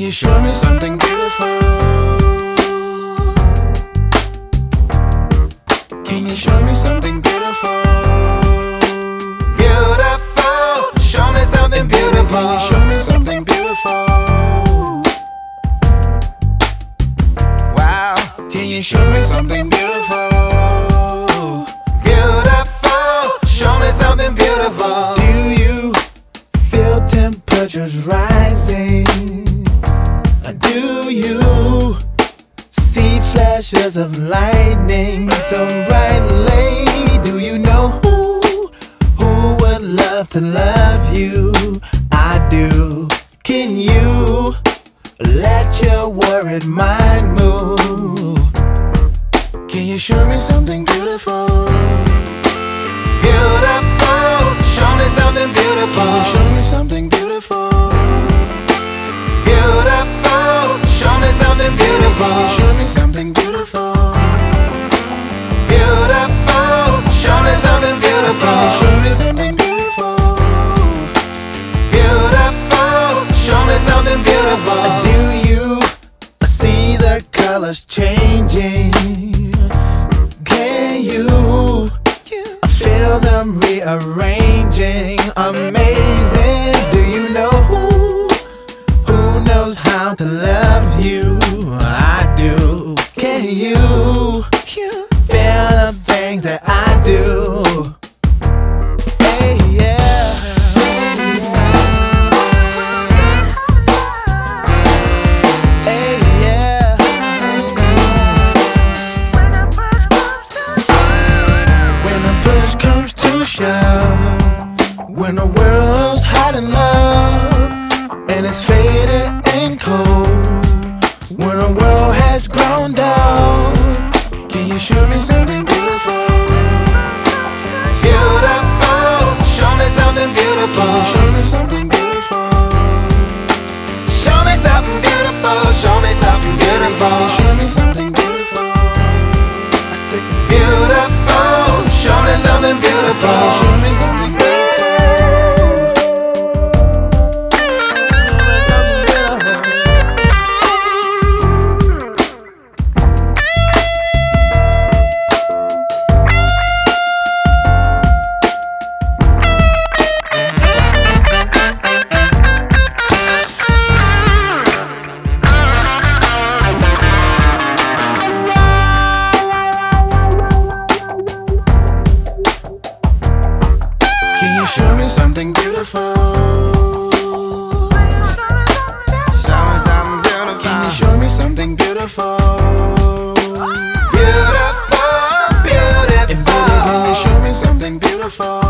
you show me something beautiful? Can you show me something beautiful? Beautiful, show me something beautiful. Can you show me something beautiful? Wow, can you show me something beautiful? Beautiful, show me something beautiful. Do you feel temperatures rising? Do you see flashes of lightning so brightly? Do you know who would love to love you? I do. Can you let your worried mind move? Can you show me something beautiful? Beautiful, show me something beautiful. Can you show me something beautiful? Beautiful, show me something beautiful. Can you show me something beautiful? Beautiful, show me something beautiful. Can you show me something beautiful? Beautiful, show me something beautiful. Do you see the colors changing? Can you feel them rearranging? Amazing. Do you know who knows how to love you? I do. Can you feel the things that I do? Hey, yeah. Hey, yeah. When the push comes to shove, when the world's hot in love and it's faded and cold, when the world has grown down, can you show me something beautiful? Beautiful, show me something beautiful. Can you show me something beautiful? Show me something beautiful. Show me something beautiful. Can you show me something beautiful? I said beautiful, show me something beautiful. Can you show me something beautiful? Show me something beautiful. Show me something beautiful. Can you show me something beautiful? Beautiful, beautiful. And baby, can you show me something beautiful?